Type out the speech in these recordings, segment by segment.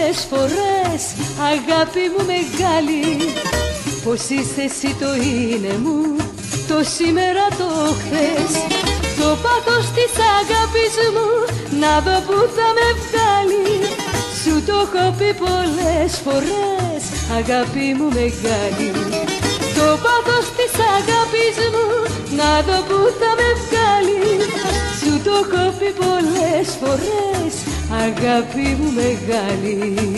πολλές φορές, αγάπη μου μεγάλη. Πως είσαι εσύ το είναι μου, το σήμερα το χθες. Το πάθος της αγάπης μου, να δω που θα με βγάλει. Σου το έχω πει πολλές φορές, αγάπη μου μεγάλη. Το πάθος της αγάπης μου, να δω που θα με βγάλει. Σου το έχω πει πολλές φορές, αγάπη μου μεγάλη.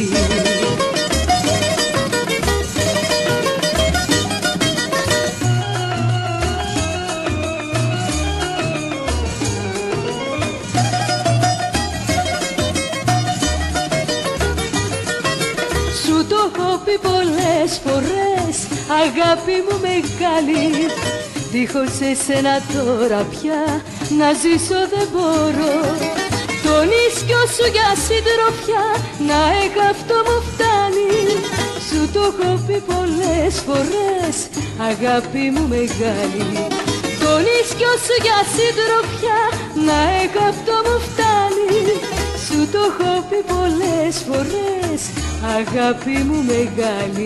Σου το έχω πει πολλές φορές, αγάπη μου μεγάλη. Δίχως εσένα τώρα πια να ζήσω δεν μπορώ. Το νησκιό σου για συντροφιά, να έχω αυτό μου φτάνει. Σου το έχω πει πολλές φορές, αγάπη μου μεγάλη. Το νησκιό σου για συντροφιά, να έχω αυτό μου φτάνει. Σου το έχω πει πολλές φορές, αγάπη μου μεγάλη.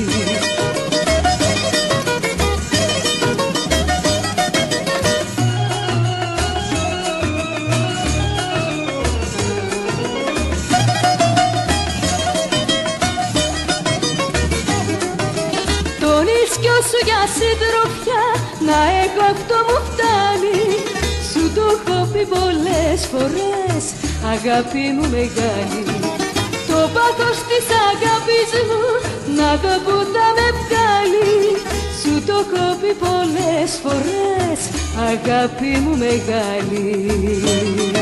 Το νησκιό σου για συντροφιά, να έχω αυτό μου φτάνει. Σου το έχω πει πολλές φορές, αγάπη μου μεγάλη. Το πάθος της αγάπης μου, να δω που θα με βγάλει. Σου το έχω πει πολλές φορές, αγάπη μου μεγάλη.